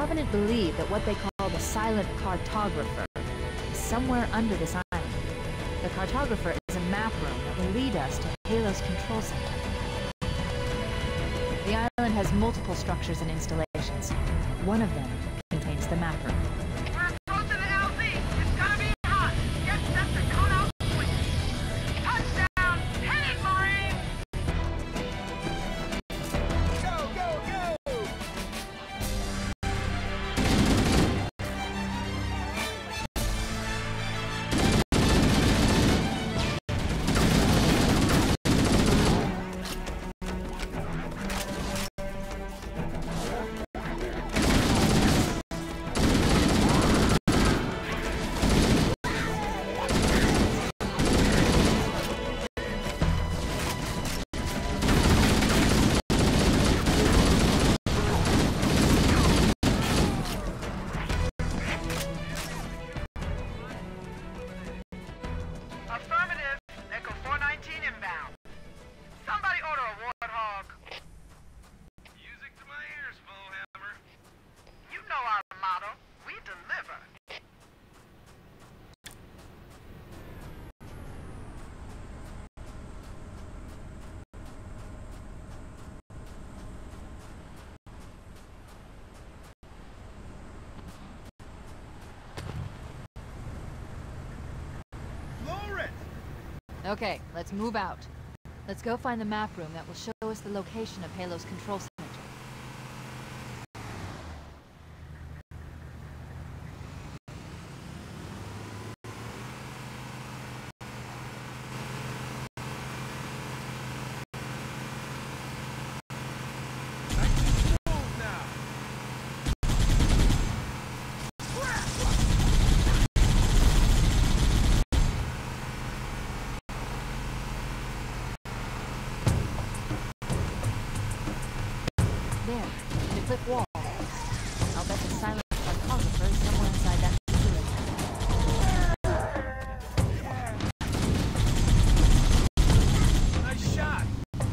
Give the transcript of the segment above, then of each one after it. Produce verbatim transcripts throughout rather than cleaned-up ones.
Covenant believe that what they call the Silent Cartographer is somewhere under this island. The Cartographer is a map room that will lead us to Halos Control Center. The island has multiple structures and installations. One of them contains the map room. We're approaching the L Z! It's gonna be hot! Get set to cut out quick! Touchdown! Hit it, Marine! Go, go, go! Affirmative. Echo four nineteen inbound. Somebody order a Warthog. Music to my ears, Bullhammer. You know our motto. We deliver. Okay, let's move out. Let's go find the map room that will show us the location of Halos Control Center. There, the cliff wall. I'll bet the Silent Cartographer is somewhere inside that facility. Nice shot!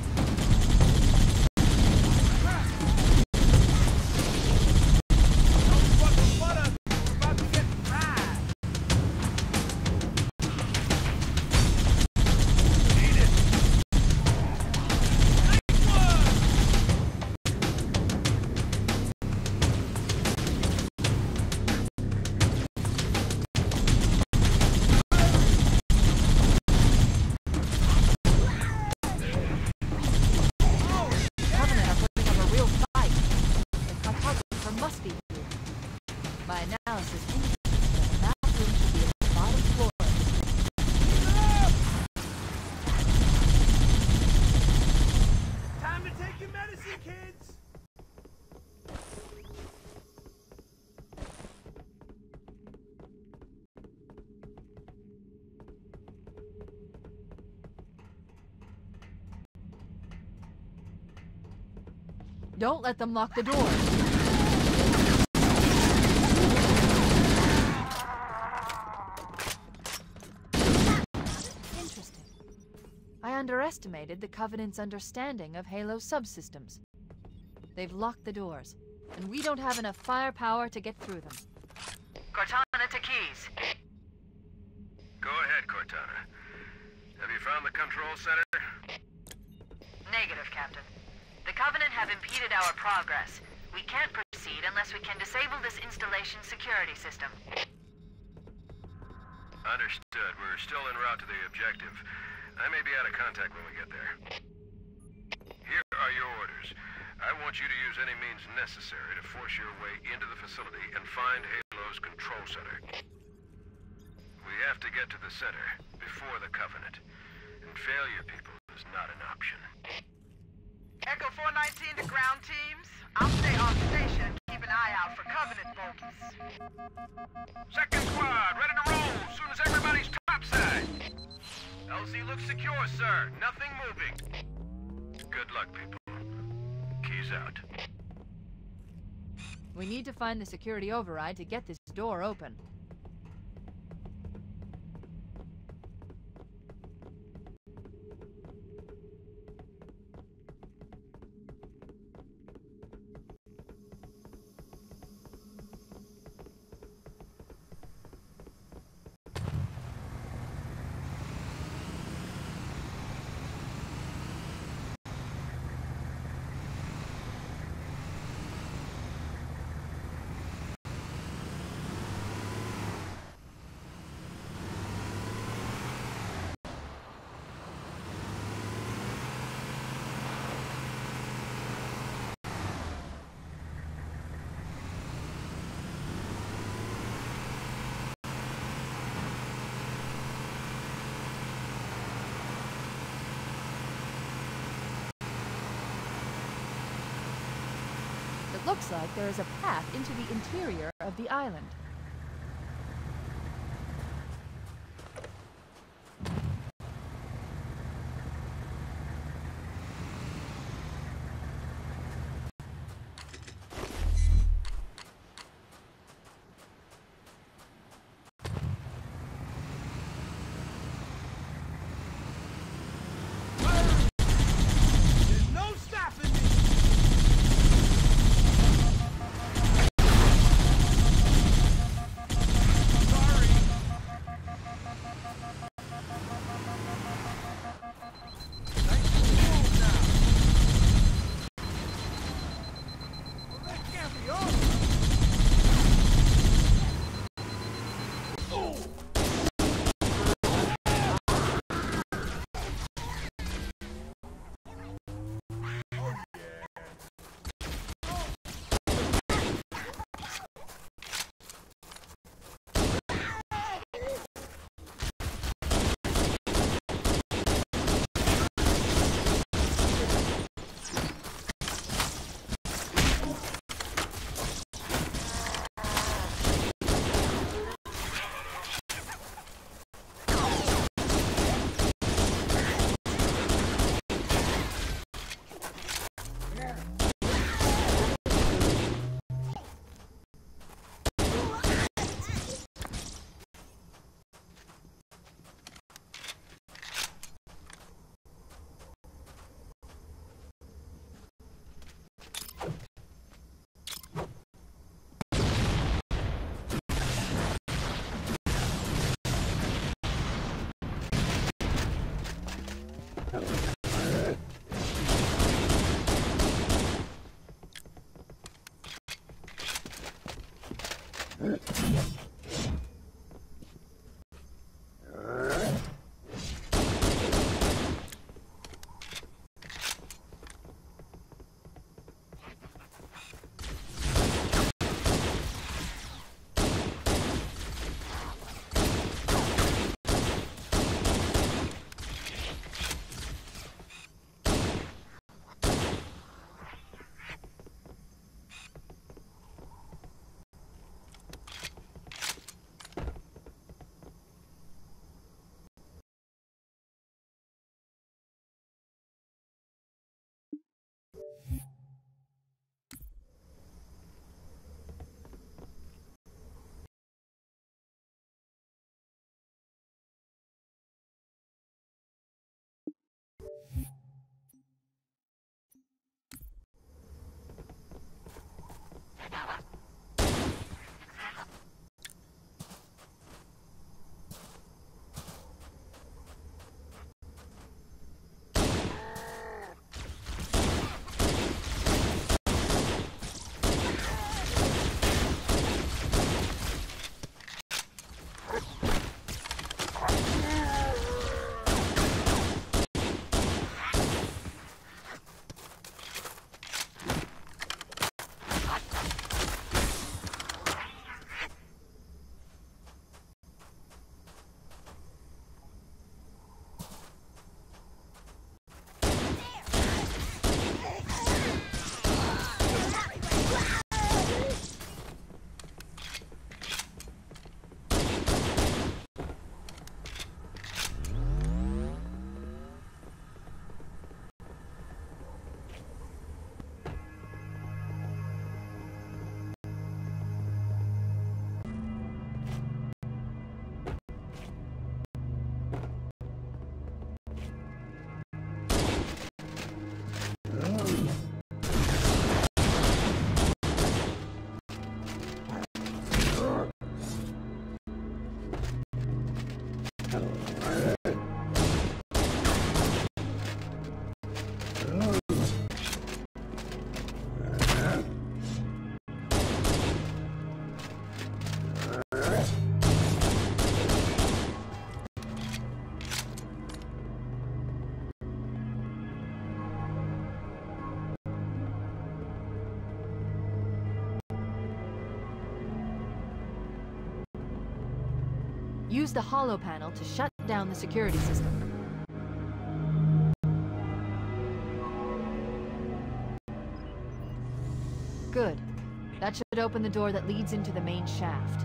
Don't fucking butter! We're about to get fried! Eat it! Nice one! Covenant are putting up a real fight. The Cartographer must be here. My analysis indicates that the map room should be at the bottom floor. Time to take your medicine, kids! Don't let them lock the door. Interesting. I underestimated the Covenant's understanding of Halo subsystems. They've locked the doors, and we don't have enough firepower to get through them. Cortana to Keys. Go ahead, Cortana. Have you found the control center? Negative, Captain. The Covenant have impeded our progress. We can't proceed unless we can disable this installation's security system. Understood. We're still en route to the objective. I may be out of contact when we get there. Here are your orders. I want you to use any means necessary to force your way into the facility and find Halo's control center. We have to get to the center before the Covenant. And failure, people, is not an option. Echo four nineteen to ground teams. I'll stay on station, keep an eye out for Covenant bogies. Second squad, ready to roll as soon as everybody's topside. L Z looks secure, sir. Nothing moving. Good luck, people. Keys out. We need to find the security override to get this door open. Looks like there is a path into the interior of the island. Use the holo panel to shut down the security system. Good. That should open the door that leads into the main shaft.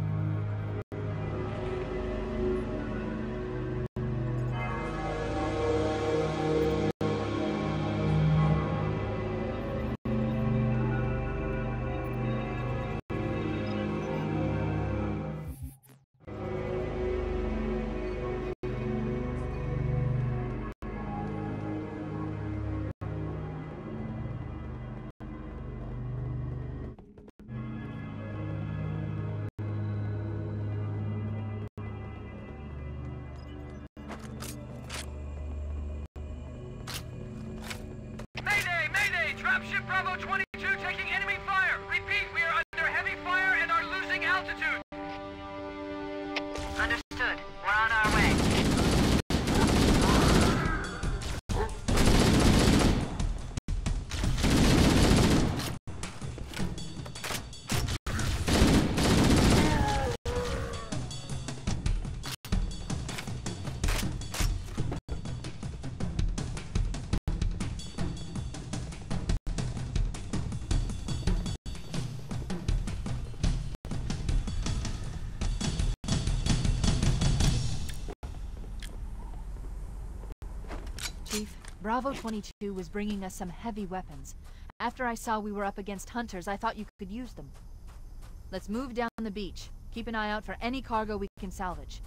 Dropship Bravo twenty-two taking enemy fire! Repeat, we are under heavy fire and are losing altitude! Understood. We're on our way. Chief, Bravo twenty-two was bringing us some heavy weapons. After I saw we were up against hunters, I thought you could use them. Let's move down the beach. Keep an eye out for any cargo we can salvage.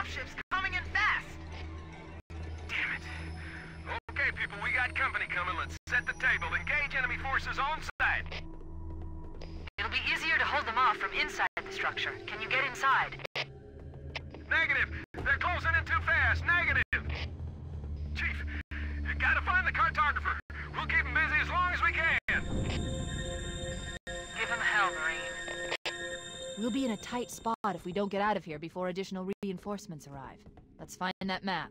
dropships coming in fast. Damn it. Okay, people, we got company coming. Let's set the table. Engage enemy forces on site. It'll be easier to hold them off from inside the structure. Can you get inside? Negative. They're closing in too fast. Negative. Chief, you gotta find the cartographer. We'll keep him busy as long as we can. Give him hell, Marine. We'll be in a tight spot if we don't get out of here before additional reinforcements arrive. Let's find that map.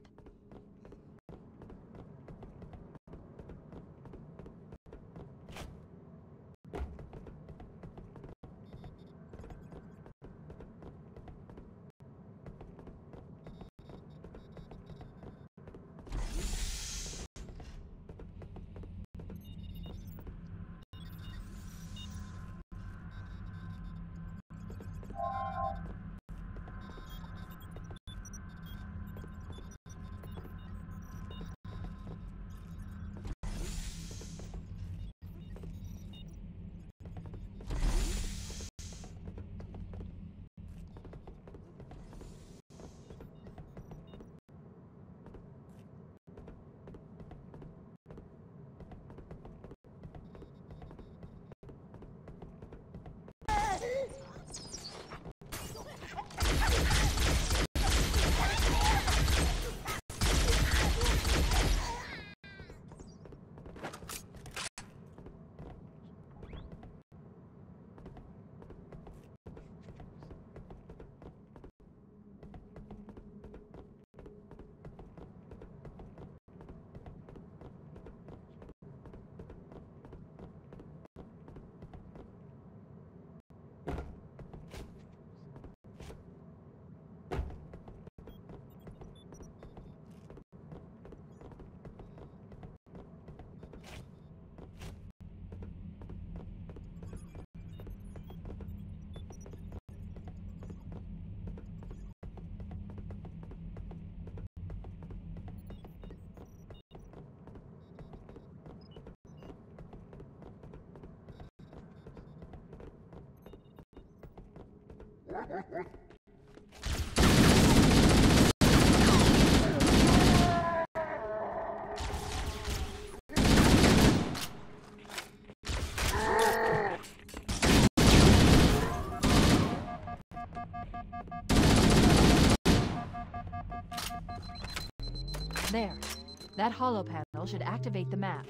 There. That hollow panel should activate the map.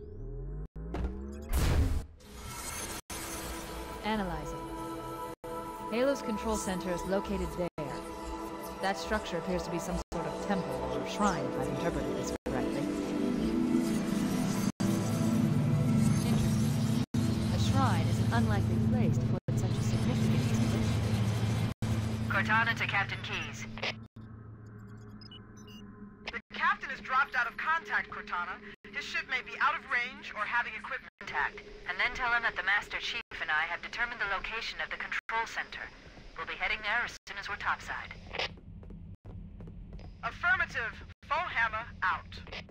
Analyzing. Halo's control center is located there. That structure appears to be some sort of temple or shrine, if I've interpreted this correctly. Interesting. A shrine is an unlikely place to put such a significant installation. Cortana to Captain Keyes. The captain has dropped out of contact, Cortana. His ship may be out of range or having equipment Contact. And then tell him that the Master Chief and I have determined the location of the control center. We'll be heading there as soon as we're topside. Affirmative. Foehammer out.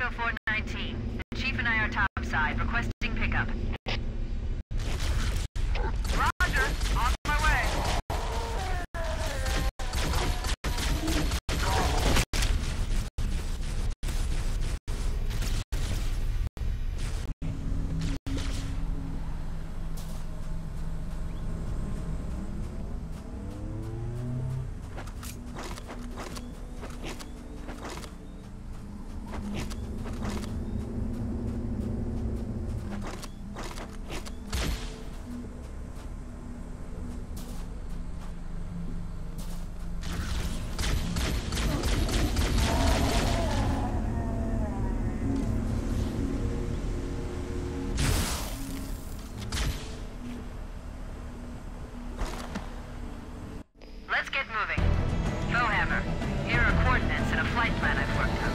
Bravo four nineteen. The Chief and I are topside, requesting pickup. Roger. On my way. Let's get moving. Bowhammer, here are coordinates and a flight plan I've worked out.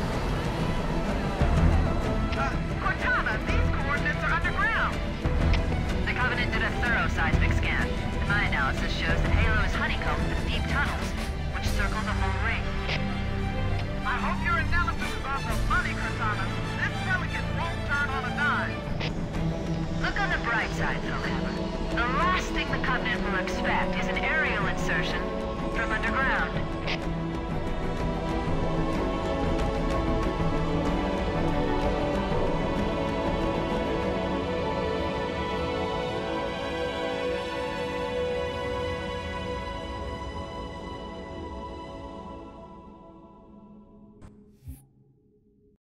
Uh, Cortana, these coordinates are underground. The Covenant did a thorough seismic scan, and my analysis shows that Halo is honeycombed with deep tunnels, which circle the whole ring. I hope your analysis is on the money, Cortana. This Pelican won't turn on a dime. Look on the bright side, Bowhammer. The last thing the Covenant will expect is an aerial insertion from underground.